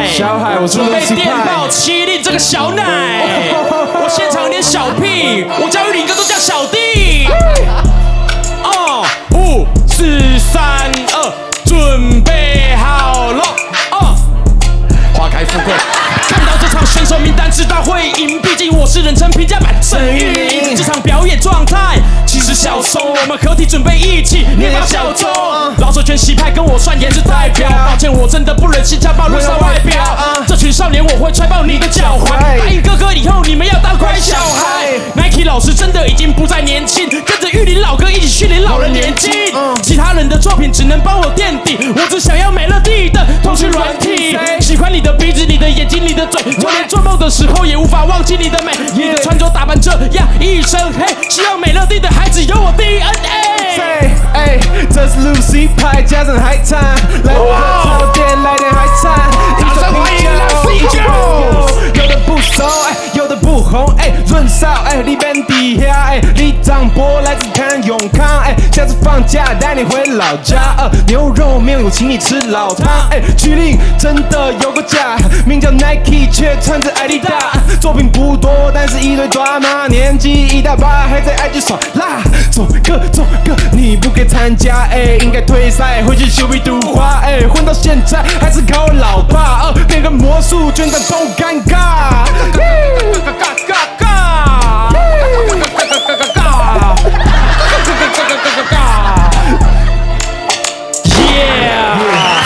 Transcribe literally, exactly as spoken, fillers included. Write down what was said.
海， 小海，我准备电报欺凌这个小奶，我现场有点小屁，我叫玉林哥都叫小弟。哦，五四三二，准备好了。哦，花开富贵。看到这场选手名单，知道会赢，毕竟我是人称评价版沈玉琳。这场表演状态其实小松，我们合体准备一起捏爆小钟。老手拳西派跟我算颜值代表，抱歉我真的不忍心家暴露上外表。这群少年我会踹爆你的脚踝，答应哥哥以后你们要当乖小孩。Nike 老师真的已经不再年轻，跟着玉林老哥一起训练老人年轻。其他人的作品只能帮我垫底，我只想要美乐蒂的通讯软体。喜欢你的鼻子，你的眼睛，你的嘴，就连做梦的时候也无法忘记你的美。你的穿着打扮这样一身黑，希望美乐蒂的孩子有我 D N A。 哎，这是 Lucy 派加上海产，来我的潮店来点海产，掌声欢迎 Lucy 九。有的不熟，哎，有的不红，哎，润少，哎，里边底下，哎，李长博来自看永康，哎，下次放假带你回老家，呃，牛肉面我请你吃老汤，哎，曲令真的有个假，名叫 Nike 却穿着艾迪达，作品不多，但是一堆抓马，年纪一大把还在 I G 耍辣，走哥走哥，你不该参加，哎，应该退赛，回去修笔读花，哎，混到现在还是靠老爸，呃，变个魔术圈的都尴尬。